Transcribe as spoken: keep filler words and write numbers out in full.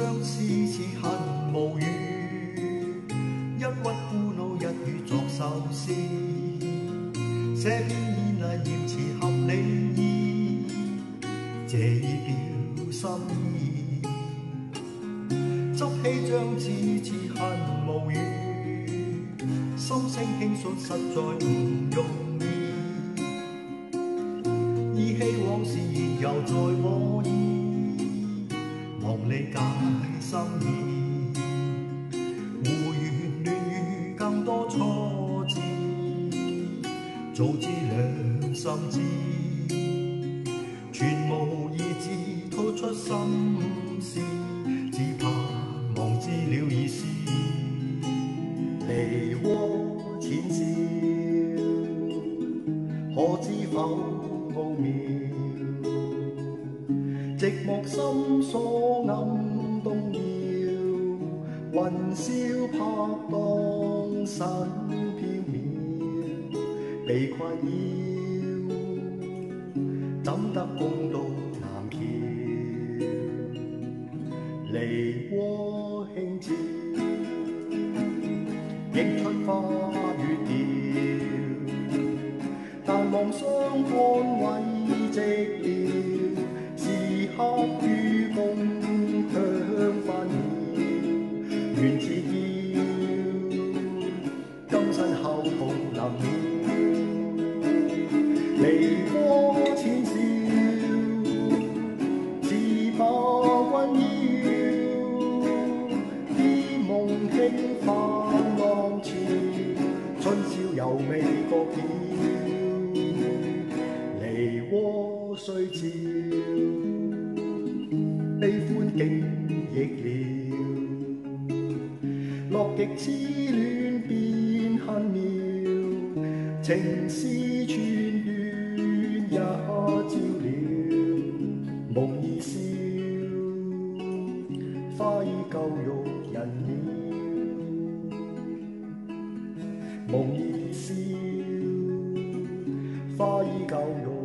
相思似恨無語，一屈孤老一語作首詩，寫篇演藝言辭合理意，這已表心意。執起張紙似恨無語，心聲傾訴實在唔容易。依稀往事仍猶在我意，望理解心意。胡言亂語更多錯字，早知兩心知，全無意志吐出心事，只怕忘知了意思。梨渦淺笑，可知否奧妙？寂寞心所暗動搖，雲霄拍盪神飄渺，被困擾，怎得共渡南橋？梨渦輕照，映出花與調，但望相看為寂寥。時刻與共向翻了，緣自要，今生後同臨了。梨渦淺笑，似把君邀，依夢輕泛浪潮，春宵猶未覺曉。梨渦雖照，悲歡竟逆了，樂極痴戀變恨妙，情絲串斷也照了，夢已消，花依舊欲人了，夢已消，花依舊欲